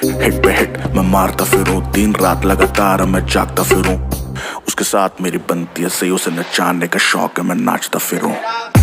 Hit पे hit मैं मारता फिरूं, दिन रात लगातार मैं जागता फिरूं। उसके साथ मेरी बनती है सही, उसे नचाने का शौक है, मैं नाचता फिरूं।